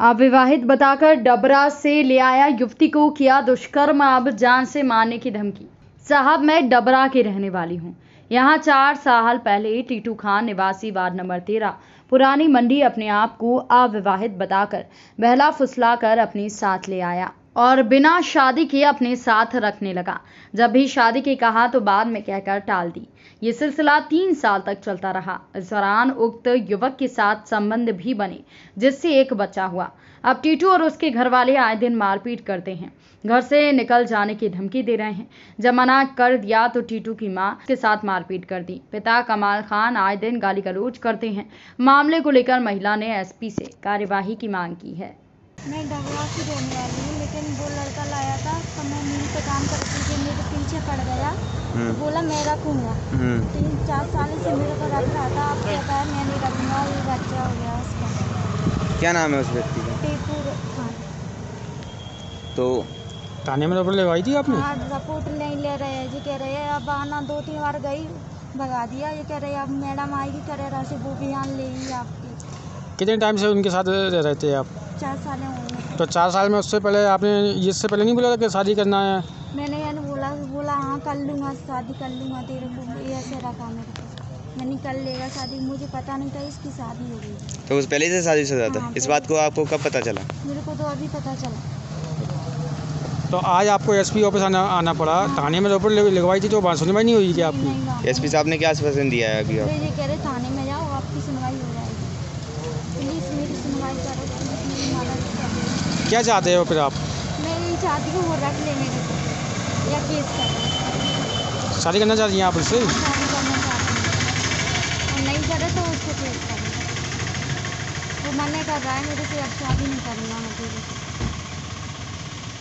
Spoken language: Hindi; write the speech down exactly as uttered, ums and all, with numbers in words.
अविवाहित बताकर डबरा से ले आया युवती को किया दुष्कर्म, अब जान से मारने की धमकी। साहब, मैं डबरा की रहने वाली हूँ। यहाँ चार साल पहले टीटू खान निवासी वार्ड नंबर तेरह पुरानी मंडी अपने आप को अविवाहित बताकर बहला फुसलाकर अपने साथ ले आया और बिना शादी किए अपने साथ रखने लगा। जब भी शादी की कहा तो बाद में कहकर टाल दी। ये सिलसिला तीन साल तक चलता रहा। इस दौरान उक्त युवक के साथ संबंध भी बने, जिससे एक बच्चा हुआ। अब टीटू और उसके घर वाले आए दिन मारपीट करते हैं, घर से निकल जाने की धमकी दे रहे हैं। जब मना कर दिया तो टीटू की मां के साथ मारपीट कर दी। पिता कमाल खान आए दिन गाली गलौज करते हैं। मामले को लेकर महिला ने एसपी से कार्यवाही की मांग की है। मैं डबरा की रहने वाली हूँ, लेकिन वो लड़का लाया था तो मैं मिल पे काम करती थी, मेरे पीछे पड़ गया, बोला मैं रखूँगा। तीन चार साल से मेरे को रख रहा था, अब कहता है मैं नहीं रखूँगा, ये बच्चा हो गया उसका। क्या नाम है उस व्यक्ति का? टीटू खान। तो थाने में रिपोर्ट लगवाई थी आपने? हाँ, रिपोर्ट नहीं ले रहे हैं जी, कह रहे हैं अब आना। दो तीन बार गई, भगा दिया। ये कह रहे हैं अब मैडम आएगी, कह रहे से वो भी आन लेगी आपकी। कितने टाइम से उनके साथ रहते हैं आप? चार साल हुए। तो चार साल में उससे पहले आपने इससे पहले नहीं बोला था कि शादी करना है? मैंने यानी बोला बोला हाँ कर लूँगा, शादी कर लूँगा, तेरे को ये ऐसे रखा मेरे को। मैंने कर लेगा शादी, मुझे पता नहीं था इसकी शादी हो गई। तो उस पहले से शादी शुदा था? हाँ, इस बात को आपको कब पता चला? मेरे को तो अभी पता चला। तो आज आपको एसपी ऑफिस आना आना पड़ा। हाँ। थाने में रिपोर्ट लगवाई थी तो वहाँ सुनवाई नहीं हुई क्या आपकी? एसपी साहब ने क्या आश्वासन दिया है अभी? ये कह रहे थाने में जाओ, आपकी सुनवाई हो जाएगी। प्लीज़ मेरी सुनवाई करो, मेरी मदद करो। क्या चाहते हो फिर आप? मैं यही चाहती हूँ वो रख ले मेरे को या केस कर। शादी करना चाहती हैं आप उससे? शादी करना चाहती हूँ, और नहीं करे तो उसको केस करें। वो मना कर रहा है मेरे से, अब शादी नहीं करनी।